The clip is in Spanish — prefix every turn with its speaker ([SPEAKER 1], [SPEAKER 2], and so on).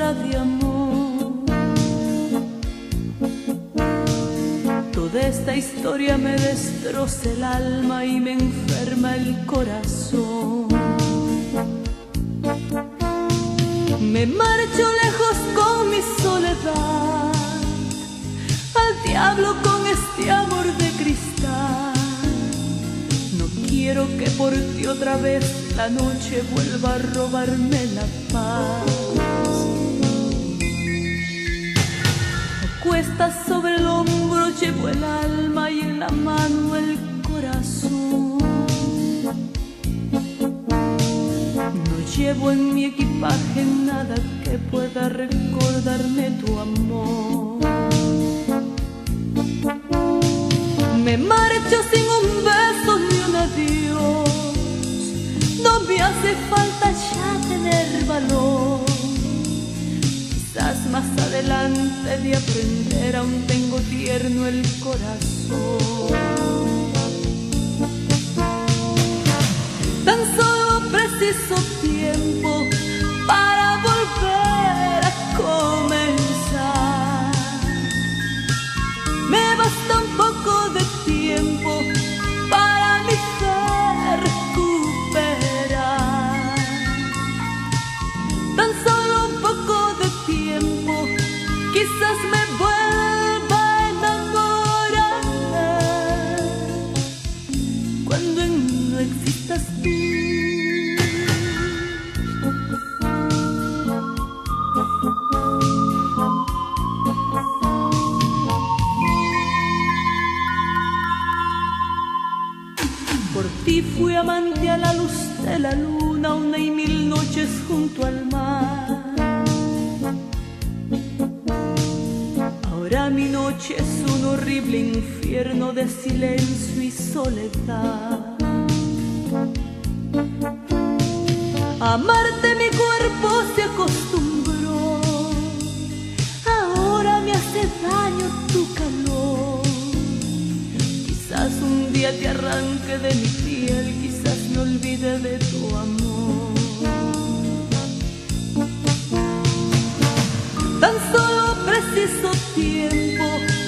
[SPEAKER 1] sola de amor. Toda esta historia me destroza el alma y me enferma el corazón. Me marcho lejos con mi soledad, al diablo con este amor de cristal. No quiero que por ti otra vez la noche vuelva a robarme la paz. A cuestas sobre el hombro llevo el alma y en la mano el corazón. No llevo en mi equipaje nada que pueda recordarme tu amor. Me marcho sin un beso ni un adiós. No me hace falta ya tener valor. Quizás más adelante de aprender aún tengo tierno el corazón. Tan solo preciso tiempo para volver a comenzar. Me basta un poco de tiempo para mi fe recuperar. Tan solo un poco de tiempo, quizás me vuelva a enamorar cuando en mí no existas tú. Por ti fui amante a la luz de la luna, 1,000 noches junto al mar. Ahora mi noche es un horrible infierno de silencio y soledad. A amarte mi cuerpo se acostumbró, ahora me hace daño tu calor. Quizás un día te arranque de mi piel, quizás me olvide de tu amor. Tan solo preciso tiempo